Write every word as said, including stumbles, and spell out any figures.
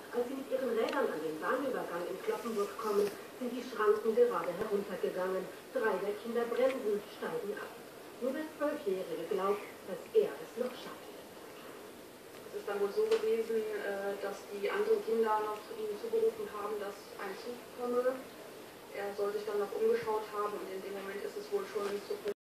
Als sie mit ihren Rädern an den Bahnübergang in Cloppenburg kommen, sind die Schranken gerade heruntergegangen. Drei der Kinder bremsen, steigen ab. Nur der Zwölfjährige glaubt, dass er es noch schafft. Es ist dann wohl so gewesen, dass die anderen Kinder noch ihm zugerufen haben, dass ein Zug komme. Er soll sich dann noch umgeschaut haben und in dem Moment ist es wohl schon ein Zug